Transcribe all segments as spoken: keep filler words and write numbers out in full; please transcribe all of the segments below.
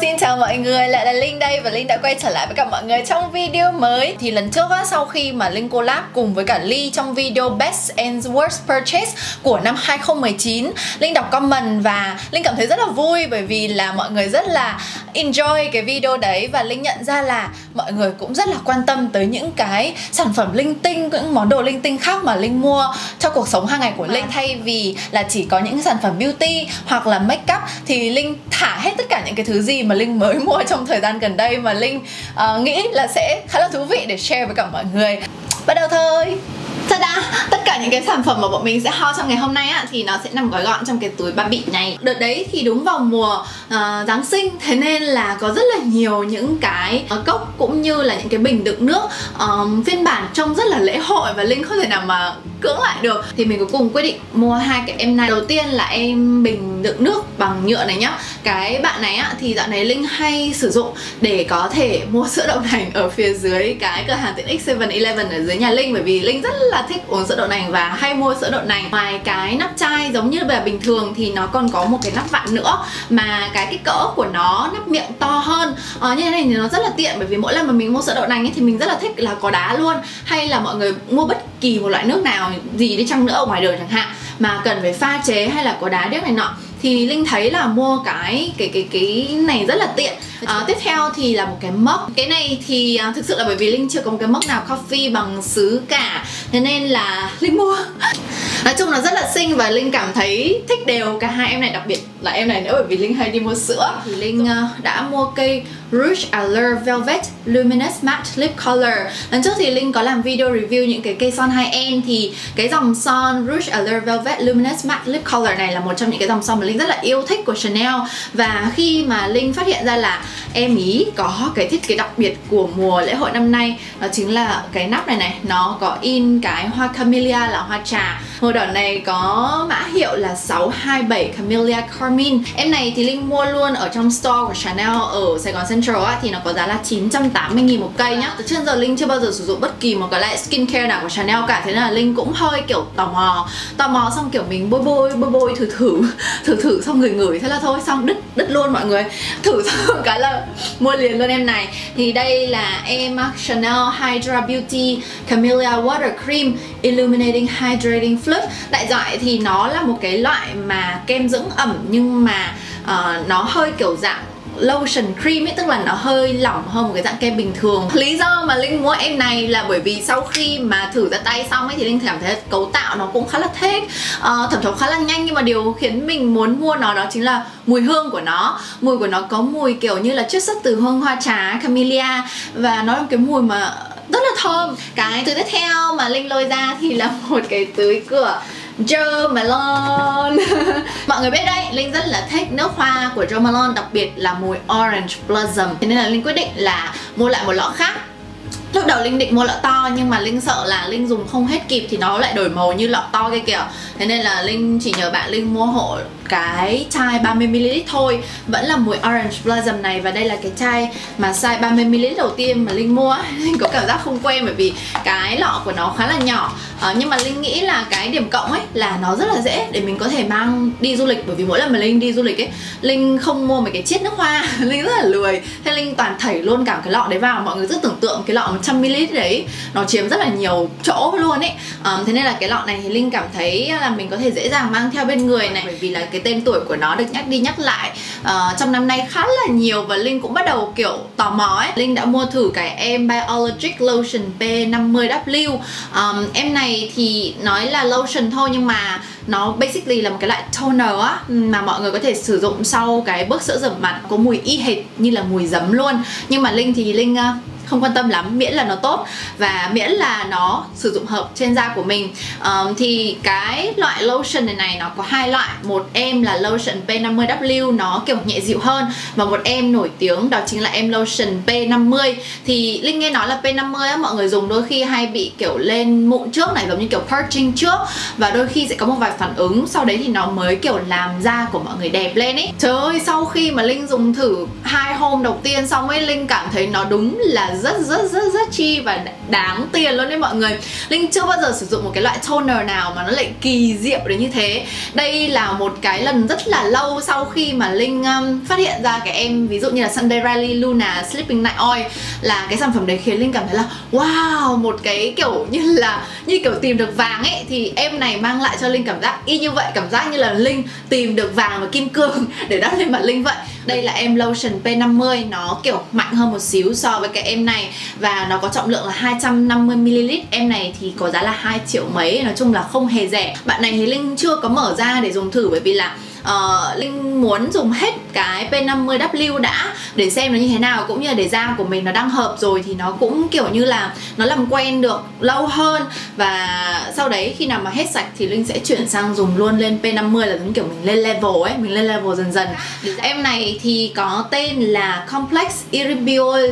xin chào mọi người, lại là Linh đây và Linh đã quay trở lại với cả mọi người trong video mới. Thì lần trước á, sau khi mà Linh collab cùng với cả Ly trong video Best and Worst Purchase của năm hai không một chín, Linh đọc comment và Linh cảm thấy rất là vui bởi vì là mọi người rất là enjoy cái video đấy. Và Linh nhận ra là mọi người cũng rất là quan tâm tới những cái sản phẩm linh tinh, những món đồ linh tinh khác mà Linh mua cho cuộc sống hàng ngày của Linh. Thay vì là chỉ có những sản phẩm beauty hoặc là make up thì Linh thả hết tất cả những cái thứ gì mà Linh mới mua trong thời gian gần đây mà Linh uh, nghĩ là sẽ khá là thú vị để share với cả mọi người. Bắt đầu thôi. Ta-da! Tất cả những cái sản phẩm mà bọn mình sẽ haul trong ngày hôm nay á, thì nó sẽ nằm gói gọn trong cái túi ba bị này. Đợt đấy thì đúng vào mùa uh, Giáng sinh, thế nên là có rất là nhiều những cái uh, cốc cũng như là những cái bình đựng nước uh, phiên bản trông rất là lễ hội và Linh không thể nào mà cưỡng lại được. Thì mình cuối cùng quyết định mua hai cái em này. Đầu tiên là em bình đựng nước bằng nhựa này nhá. Cái bạn này á, thì dạo này Linh hay sử dụng để có thể mua sữa đậu nành ở phía dưới cái cửa hàng tiện ích seven eleven ở dưới nhà Linh, bởi vì Linh rất là thích uống sữa đậu nành và hay mua sữa đậu nành. Ngoài cái nắp chai giống như là bình thường thì nó còn có một cái nắp vặn nữa mà cái kích cỡ của nó, nắp miệng to hơn. Ờ, như thế này thì nó rất là tiện, bởi vì mỗi lần mà mình mua sữa đậu nành ấy, thì mình rất là thích là có đá luôn. Hay là mọi người mua bất kỳ một loại nước nào gì đi chăng nữa ở ngoài đời chẳng hạn mà cần phải pha chế hay là có đá điếc này nọ thì Linh thấy là mua cái cái cái cái này rất là tiện. À, tiếp theo thì là một cái mug. Cái này thì à, thực sự là bởi vì Linh chưa có một cái mug nào coffee bằng sứ cả, thế nên là Linh mua. Nói chung là rất là xinh và Linh cảm thấy thích đều cả hai em này, đặc biệt là em này nữa bởi vì Linh hay đi mua sữa. Thì Linh uh, đã mua cây Rouge Allure Velvet Luminous Matte Lip Color. Lần trước thì Linh có làm video review những cái cây son high-end, thì cái dòng son Rouge Allure Velvet Luminous Matte Lip Color này là một trong những cái dòng son mà Linh rất là yêu thích của Chanel. Và khi mà Linh phát hiện ra là em ý có cái thiết kế đặc biệt của mùa lễ hội năm nay, đó chính là cái nắp này này, nó có in cái hoa camellia là hoa trà. Màu đỏ này có mã hiệu là sáu hai bảy Camellia Carmine. Em này thì Linh mua luôn ở trong store của Chanel ở Sài Gòn Central á, thì nó có giá là chín trăm tám mươi nghìn một cây nhá. Từ trước giờ Linh chưa bao giờ sử dụng bất kỳ một cái loại skincare nào của Chanel cả, thế nên là Linh cũng hơi kiểu tò mò Tò mò xong kiểu mình bôi bôi, bôi bôi, thử thử Thử thử xong ngửi ngửi, thế là thôi, xong đứt, đứt luôn mọi người. Thử xong cái là mua liền luôn em này. Thì đây là em Chanel Hydra Beauty Camellia Water Cream Illuminating Hydrating Fluid. Đại loại thì nó là một cái loại mà kem dưỡng ẩm nhưng mà uh, nó hơi kiểu dạng lotion cream ấy, tức là nó hơi lỏng hơn một cái dạng kem bình thường. Lý do mà Linh mua em này là bởi vì sau khi mà thử ra tay xong ấy thì Linh cảm thấy cấu tạo nó cũng khá là thích, uh, thẩm thấu khá là nhanh, nhưng mà điều khiến mình muốn mua nó đó chính là mùi hương của nó. Mùi của nó có mùi kiểu như là chiết xuất từ hương hoa trà camellia và nó là một cái mùi mà rất là thơm. Cái thứ tiếp theo mà Linh lôi ra thì là một cái tưới cửa Jo Malone. Mọi người biết đấy, Linh rất là thích nước hoa của Jo Malone, đặc biệt là mùi Orange Blossom. Thế nên là Linh quyết định là mua lại một lọ khác. Lúc đầu Linh định mua lọ to nhưng mà Linh sợ là Linh dùng không hết kịp thì nó lại đổi màu như lọ to kia kìa. Thế nên là Linh chỉ nhờ bạn Linh mua hộ cái chai ba mươi mi li lít thôi, vẫn là mùi Orange Blossom này. Và đây là cái chai mà size ba mươi mi li lít đầu tiên mà Linh mua. Linh có cảm giác không quen bởi vì cái lọ của nó khá là nhỏ, à, nhưng mà Linh nghĩ là cái điểm cộng ấy là nó rất là dễ để mình có thể mang đi du lịch. Bởi vì mỗi lần mà Linh đi du lịch ấy, Linh không mua mấy cái chiết nước hoa, Linh rất là lười, thế Linh toàn thảy luôn cả cái lọ đấy vào. Mọi người rất tưởng tượng cái lọ một trăm mi li lít đấy nó chiếm rất là nhiều chỗ luôn ấy, à, thế nên là cái lọ này thì Linh cảm thấy là mình có thể dễ dàng mang theo bên người này, bởi vì là cái tên tuổi của nó được nhắc đi nhắc lại uh, trong năm nay khá là nhiều và Linh cũng bắt đầu kiểu tò mò ấy. Linh đã mua thử cái em Biologic Lotion P năm mươi W. um, Em này thì nói là lotion thôi nhưng mà nó basically là một cái loại toner á, mà mọi người có thể sử dụng sau cái bước sữa rửa mặt, có mùi y hệt như là mùi giấm luôn. Nhưng mà Linh thì Linh uh, không quan tâm lắm, miễn là nó tốt và miễn là nó sử dụng hợp trên da của mình. um, Thì cái loại lotion này này nó có hai loại. Một em là lotion P năm mươi W, nó kiểu nhẹ dịu hơn, và một em nổi tiếng đó chính là em lotion P năm mươi. Thì Linh nghe nói là P năm mươi á, mọi người dùng đôi khi hay bị kiểu lên mụn trước này, giống như kiểu purging trước, và đôi khi sẽ có một vài phản ứng sau đấy thì nó mới kiểu làm da của mọi người đẹp lên ấy. Trời ơi, sau khi mà Linh dùng thử hai hôm đầu tiên xong ấy, Linh cảm thấy nó đúng là là rất rất rất rất chi và đáng tiền luôn đấy mọi người. Linh chưa bao giờ sử dụng một cái loại toner nào mà nó lại kỳ diệu đến như thế. Đây là một cái lần rất là lâu sau khi mà Linh um, phát hiện ra cái em ví dụ như là Sunday Riley Luna Sleeping Night Oil, là cái sản phẩm đấy khiến Linh cảm thấy là wow, một cái kiểu như là như kiểu tìm được vàng ấy. Thì em này mang lại cho Linh cảm giác y như vậy, cảm giác như là Linh tìm được vàng và kim cương để đắp lên mặt Linh vậy. Đây là em lotion P năm mươi, nó kiểu mạnh hơn một xíu so với cái em này và nó có trọng lượng là hai trăm năm mươi mi li lít. Em này thì có giá là hai triệu mấy, nói chung là không hề rẻ. Bạn này thì Linh chưa có mở ra để dùng thử bởi vì là Uh, Linh muốn dùng hết cái P năm mươi W đã để xem nó như thế nào, cũng như là để da của mình nó đang hợp rồi thì nó cũng kiểu như là nó làm quen được lâu hơn. Và sau đấy khi nào mà hết sạch thì Linh sẽ chuyển sang dùng luôn lên P năm mươi, là giống kiểu mình lên level ấy, mình lên level dần dần. Em này thì có tên là Complex Iribiol.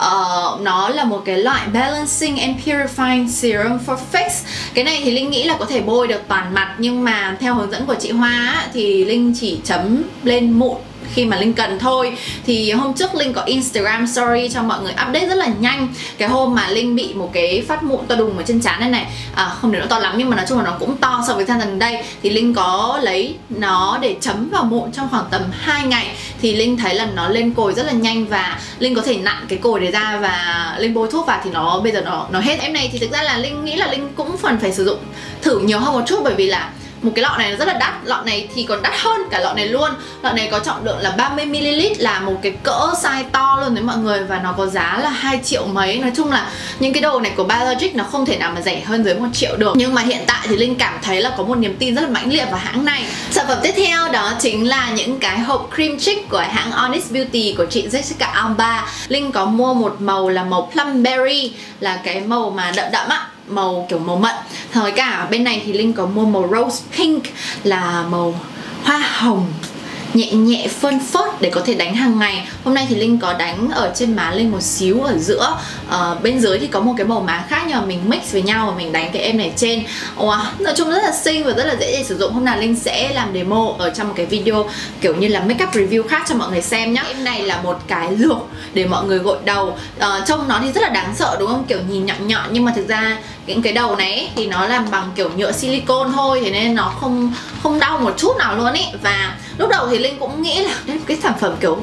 Uh, nó là một cái loại Balancing and Purifying Serum for Face. Cái này thì Linh nghĩ là có thể bôi được toàn mặt, nhưng mà theo hướng dẫn của chị Hoa á, thì Linh chỉ chấm lên mụn khi mà Linh cần thôi. Thì hôm trước Linh có Instagram story cho mọi người update rất là nhanh. Cái hôm mà Linh bị một cái phát mụn to đùng ở trên trán này này, à, không để nó to lắm nhưng mà nói chung là nó cũng to so với thời gian gần đây, thì Linh có lấy nó để chấm vào mụn trong khoảng tầm hai ngày. Thì Linh thấy là nó lên cồi rất là nhanh và Linh có thể nặn cái cồi đấy ra và Linh bôi thuốc vào thì nó bây giờ nó nó hết. Em này thì thực ra là Linh nghĩ là Linh cũng phần phải sử dụng thử nhiều hơn một chút, bởi vì là một cái lọ này nó rất là đắt, lọ này thì còn đắt hơn cả lọ này luôn. Lọ này có trọng lượng là ba mươi mi li lít, là một cái cỡ size to luôn đấy mọi người, và nó có giá là hai triệu mấy. Nói chung là những cái đồ này của Biologic nó không thể nào mà rẻ hơn dưới một triệu được. Nhưng mà hiện tại thì Linh cảm thấy là có một niềm tin rất là mãnh liệt vào hãng này. Sản phẩm tiếp theo đó chính là những cái hộp cream cheek của hãng Honest Beauty của chị Jessica Alba. Linh có mua một màu là màu Plum Berry, là cái màu mà đậm đậm á, màu kiểu màu mận. Thời cả bên này thì Linh có mua màu Rose Pink, là màu hoa hồng nhẹ nhẹ phơn phớt để có thể đánh hàng ngày. Hôm nay thì Linh có đánh ở trên má Linh một xíu ở giữa, uh, bên dưới thì có một cái màu má khác nhưng mà mình mix với nhau và mình đánh cái em này trên. Wow, nói chung rất là xinh và rất là dễ để sử dụng. Hôm nào Linh sẽ làm demo ở trong một cái video kiểu như là makeup review khác cho mọi người xem nhé. Em này là một cái lược để mọi người gội đầu. uh, Trông nó thì rất là đáng sợ đúng không, kiểu nhìn nhọn nhọn, nhưng mà thực ra những cái đầu này ấy, thì nó làm bằng kiểu nhựa silicone thôi, thế nên nó không không đau một chút nào luôn ấy. Và lúc đầu thì Linh cũng nghĩ là cái sản phẩm kiểu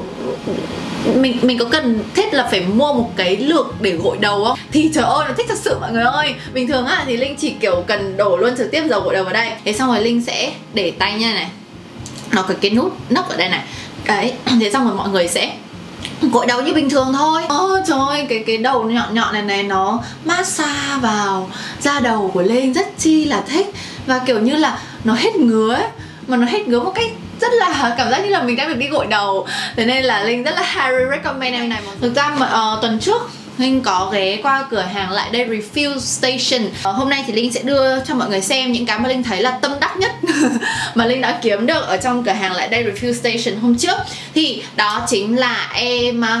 mình mình có cần thiết là phải mua một cái lược để gội đầu không? Thì trời ơi, nó thích thật sự mọi người ơi. Bình thường á thì Linh chỉ kiểu cần đổ luôn trực tiếp dầu gội đầu vào đây. Thế xong rồi Linh sẽ để tay nha này, nó có cái nút nấc ở đây này. Đấy, thế xong rồi mọi người sẽ gội đầu như bình thường thôi. Ôi trời ơi, cái cái đầu nhọn nhọn này này nó massage vào da đầu của Linh rất chi là thích. Và kiểu như là nó hết ngứa ấy, mà nó hết ngứa một cách rất là cảm giác như là mình đang được đi gội đầu. Thế nên là Linh rất là highly recommend em này. Thực ra mà, uh, tuần trước Linh có ghé qua cửa hàng Lại Đây Refill Station. uh, Hôm nay thì Linh sẽ đưa cho mọi người xem những cái mà Linh thấy là tâm đắc nhất mà Linh đã kiếm được ở trong cửa hàng Lại Đây Refill Station hôm trước. Thì đó chính là em uh,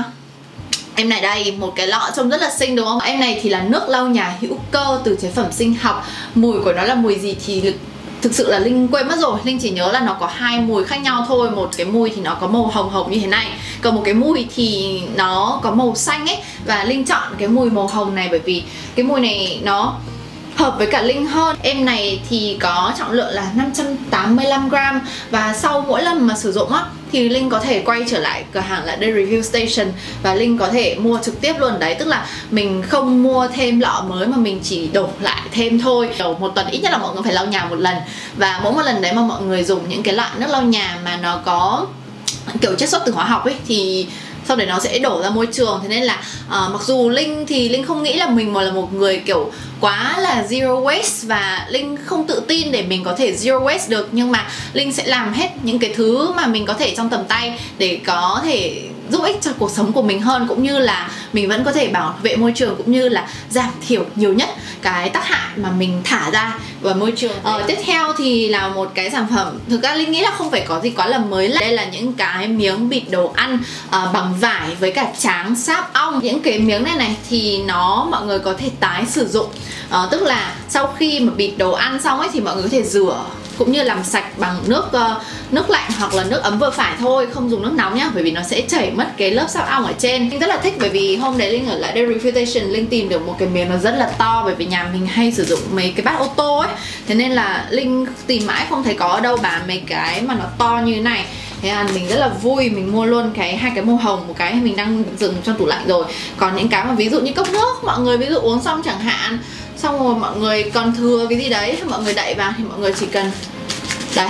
Em này đây, một cái lọ trông rất là xinh đúng không? Em này thì là nước lau nhà hữu cơ từ chế phẩm sinh học. Mùi của nó là mùi gì thì thực sự là Linh quên mất rồi. Linh chỉ nhớ là nó có hai mùi khác nhau thôi. Một cái mùi thì nó có màu hồng hồng như thế này, còn một cái mùi thì nó có màu xanh ấy. Và Linh chọn cái mùi màu hồng này bởi vì cái mùi này nó hợp với cả Linh hơn. Em này thì có trọng lượng là năm trăm tám mươi lăm gram. Và sau mỗi lần mà sử dụng á thì Linh có thể quay trở lại cửa hàng Lại Đây Review Station và Linh có thể mua trực tiếp luôn đấy. Tức là mình không mua thêm lọ mới mà mình chỉ đổ lại thêm thôi. Đầu một tuần ít nhất là mọi người phải lau nhà một lần. Và mỗi một lần đấy mà mọi người dùng những cái loại nước lau nhà mà nó có kiểu chiết xuất từ hóa học ấy thì sau đấy nó sẽ đổ ra môi trường. Thế nên là uh, mặc dù Linh thì Linh không nghĩ là mình mà là một người kiểu quá là zero waste và Linh không tự tin để mình có thể zero waste được, nhưng mà Linh sẽ làm hết những cái thứ mà mình có thể trong tầm tay để có thể giúp ích cho cuộc sống của mình hơn, cũng như là mình vẫn có thể bảo vệ môi trường, cũng như là giảm thiểu nhiều nhất cái tác hại mà mình thả ra vào môi trường. Ờ, tiếp theo thì là một cái sản phẩm thực ra Linh nghĩ là không phải có gì quá là mới lạ. Đây là những cái miếng bịt đồ ăn uh, bằng vải với cả tráng sáp ong. Những cái miếng này này thì nó mọi người có thể tái sử dụng. Uh, tức là sau khi mà bịt đồ ăn xong ấy thì mọi người có thể rửa cũng như làm sạch bằng nước uh, nước lạnh hoặc là nước ấm vừa phải thôi, không dùng nước nóng nhá, bởi vì nó sẽ chảy mất cái lớp sáp ong ở trên. Linh rất là thích bởi vì hôm đấy Linh ở lại đây refutation, Linh tìm được một cái miếng nó rất là to, bởi vì nhà mình hay sử dụng mấy cái bát ô tô ấy, thế nên là Linh tìm mãi không thấy có ở đâu bán mấy cái mà nó to như thế này. Thế là mình rất là vui, mình mua luôn cái hai cái màu hồng, một cái mình đang dừng trong tủ lạnh rồi. Còn những cái mà ví dụ như cốc nước, mọi người ví dụ uống xong chẳng hạn, xong rồi mọi người còn thừa cái gì đấy, mọi người đậy vào thì mọi người chỉ cần đây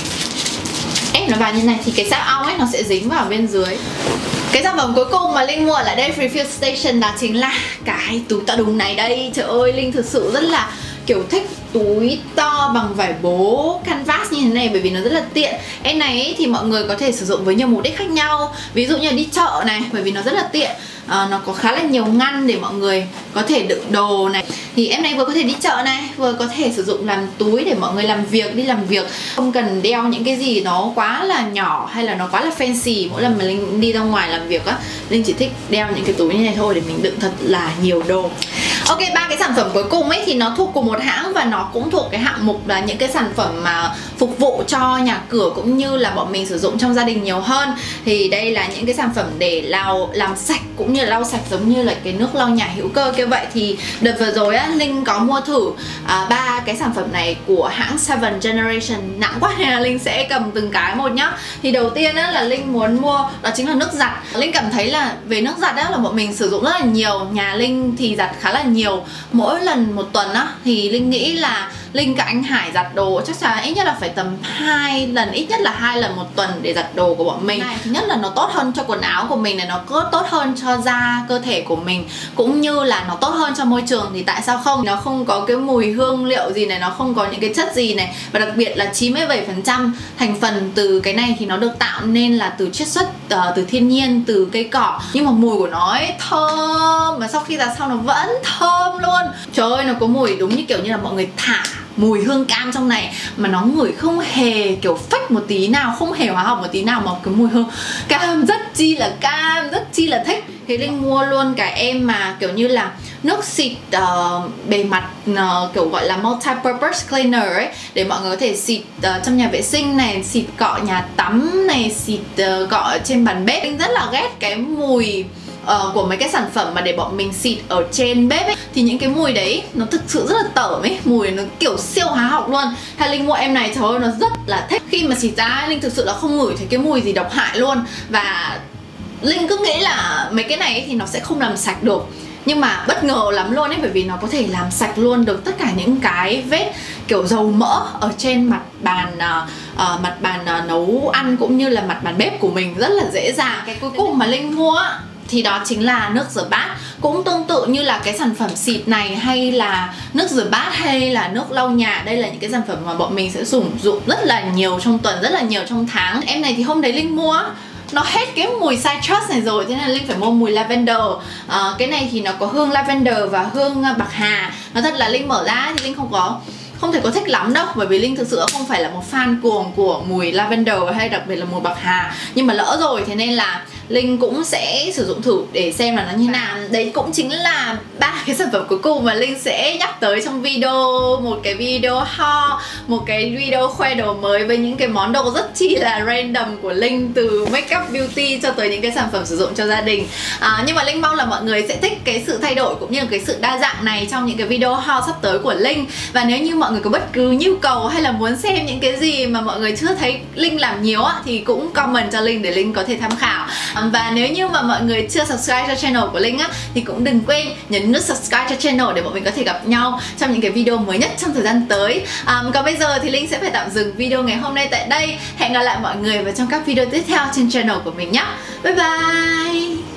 ép nó vào như này thì cái sáp ong ấy nó sẽ dính vào bên dưới. Cái sản phẩm cuối cùng mà Linh mua ở lại đây Refill Station đó chính là cái túi to đùng này đây. Trời ơi, Linh thực sự rất là kiểu thích túi to bằng vải bố canvas như thế này, bởi vì nó rất là tiện. Em này ấy, thì mọi người có thể sử dụng với nhiều mục đích khác nhau. Ví dụ như đi chợ này, bởi vì nó rất là tiện. À, nó có khá là nhiều ngăn để mọi người có thể đựng đồ này. Thì em này vừa có thể đi chợ này, vừa có thể sử dụng làm túi để mọi người làm việc, đi làm việc. Không cần đeo những cái gì nó quá là nhỏ hay là nó quá là fancy. Mỗi lần mà Linh đi ra ngoài làm việc á, Linh chỉ thích đeo những cái túi như này thôi để mình đựng thật là nhiều đồ. Ok, ba cái sản phẩm cuối cùng ấy thì nó thuộc cùng một hãng và nó cũng thuộc cái hạng mục là những cái sản phẩm mà phục vụ cho nhà cửa cũng như là bọn mình sử dụng trong gia đình nhiều hơn. Thì đây là những cái sản phẩm để lau làm sạch cũng như là lau sạch giống như là cái nước lau nhà hữu cơ kia vậy. Thì đợt vừa rồi á, Linh có mua thử ba à, cái sản phẩm này của hãng Seven Generation. Nặng quá nên là Linh sẽ cầm từng cái một nhá. Thì đầu tiên á là Linh muốn mua đó chính là nước giặt. Linh cảm thấy là về nước giặt á là bọn mình sử dụng rất là nhiều. Nhà Linh thì giặt khá là nhiều. Mỗi lần một tuần á thì Linh nghĩ là Linh cả anh Hải giặt đồ chắc chắn ít nhất là phải tầm hai lần, ít nhất là hai lần một tuần để giặt đồ của bọn mình. Này, thứ nhất là nó tốt hơn cho quần áo của mình này, nó có tốt hơn cho da cơ thể của mình, cũng như là nó tốt hơn cho môi trường. Thì tại sao không? Nó không có cái mùi hương liệu gì này, nó không có những cái chất gì này, và đặc biệt là chín mươi bảy phần trăm thành phần từ cái này thì nó được tạo nên là từ chiết xuất uh, từ thiên nhiên, từ cây cỏ. Nhưng mà mùi của nó ấy thơm, mà sau khi giặt xong nó vẫn thơm luôn. Trời ơi, nó có mùi đúng như kiểu như là mọi người thả mùi hương cam trong này, mà nó ngửi không hề kiểu fake một tí nào, không hề hóa học một tí nào, mà cái mùi hương cam rất chi là cam, rất chi là thích. Thì Linh mua luôn cái em mà kiểu như là nước xịt uh, bề mặt uh, kiểu gọi là multi-purpose cleaner ấy, để mọi người có thể xịt uh, trong nhà vệ sinh này, xịt cọ nhà tắm này, xịt uh, cọ trên bàn bếp. Linh rất là ghét cái mùi Uh, của mấy cái sản phẩm mà để bọn mình xịt ở trên bếp ấy, thì những cái mùi đấy nó thực sự rất là tởm ấy, mùi nó kiểu siêu hóa học luôn. Hay Linh mua em này, trời ơi, nó rất là thích. Khi mà xịt ra Linh thực sự là không ngửi thấy cái mùi gì độc hại luôn. Và Linh cứ nghĩ là mấy cái này ấy thì nó sẽ không làm sạch được, nhưng mà bất ngờ lắm luôn ấy, bởi vì nó có thể làm sạch luôn được tất cả những cái vết kiểu dầu mỡ ở trên mặt bàn uh, uh, mặt bàn uh, nấu ăn cũng như là mặt bàn bếp của mình rất là dễ dàng. Cái cuối cùng mà Linh mua thì đó chính là nước rửa bát. Cũng tương tự như là cái sản phẩm xịt này, hay là nước rửa bát, hay là nước lau nhà. Đây là những cái sản phẩm mà bọn mình sẽ sử dụng rất là nhiều trong tuần, rất là nhiều trong tháng. Em này thì hôm đấy Linh mua nó hết cái mùi citrus này rồi, thế nên là Linh phải mua mùi lavender. à, Cái này thì nó có hương lavender và hương bạc hà. Nói thật là Linh mở ra thì Linh không có không thể có thích lắm đâu, bởi vì Linh thực sự không phải là một fan cuồng của mùi lavender hay đặc biệt là mùi bạc hà. Nhưng mà lỡ rồi thế nên là Linh cũng sẽ sử dụng thử để xem là nó như nào. Đấy cũng chính là ba cái sản phẩm cuối cùng mà Linh sẽ nhắc tới trong video. Một cái video haul, một cái video khoe đồ mới với những cái món đồ rất chi là random của Linh, từ makeup beauty cho tới những cái sản phẩm sử dụng cho gia đình. à, Nhưng mà Linh mong là mọi người sẽ thích cái sự thay đổi cũng như là cái sự đa dạng này trong những cái video haul sắp tới của Linh. Và nếu như mọi người có bất cứ nhu cầu hay là muốn xem những cái gì mà mọi người chưa thấy Linh làm nhiều á, thì cũng comment cho Linh để Linh có thể tham khảo. Và nếu như mà mọi người chưa subscribe cho channel của Linh á, thì cũng đừng quên nhấn nút subscribe cho channel để bọn mình có thể gặp nhau trong những cái video mới nhất trong thời gian tới. à, Còn bây giờ thì Linh sẽ phải tạm dừng video ngày hôm nay tại đây. Hẹn gặp lại mọi người vào trong các video tiếp theo trên channel của mình nhé. Bye bye.